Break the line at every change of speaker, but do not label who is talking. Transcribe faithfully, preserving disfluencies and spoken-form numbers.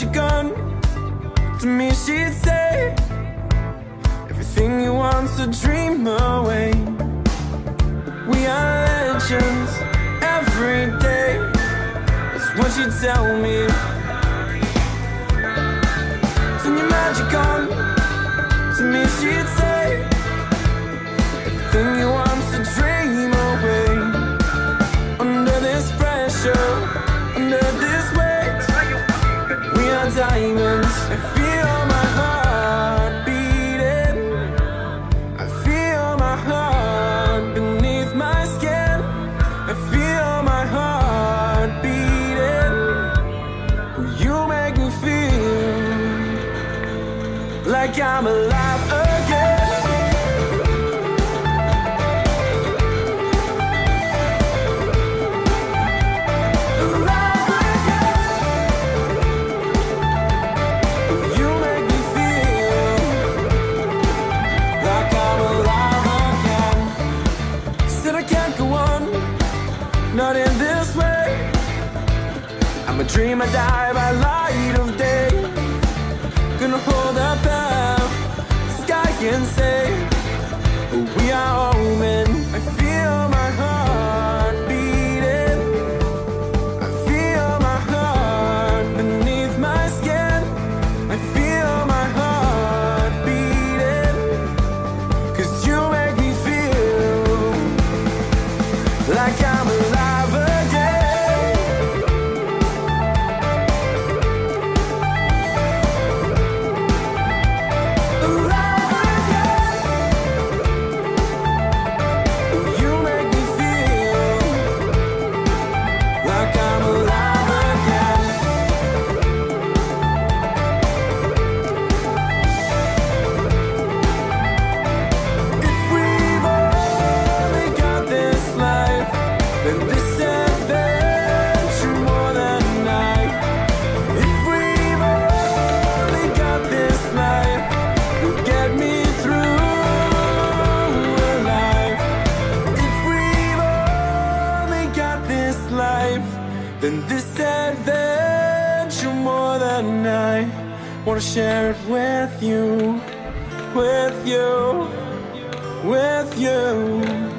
magic gun. To me she'd say, everything you want's a dream away. We are legends every day, that's what she'd tell me. Turn your magic on. To me she'd say, everything you want's a dream away. Under this pressure, under this weight, we are diamonds. I feel my heart beating, I feel my heart beneath my skin. I feel my heart beating. You make me feel like I'm alive again. Not in this way. I'm a dream, I die by light of day. Gonna hold up the sky and say, we are omen. I feel my heart beating, I feel my heart beneath my skin. I feel my heart beating, 'cause you make me feel like I'm alive again. Alive again. You make me feel like I'm alive again. If we've only got this life, then this adventure more than night. If we've only got this life, will get me through alive. If we've only got this life, then this adventure more than I wanna share it with you, with you, with you.